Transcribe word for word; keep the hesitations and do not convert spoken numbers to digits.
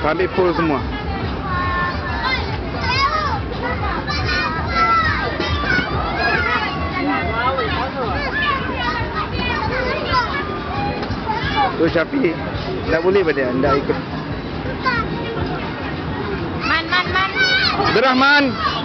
Ambil full semua. Tu Syafiq. Tak boleh pada anda ikut. Man, man, man. Abdurrahman.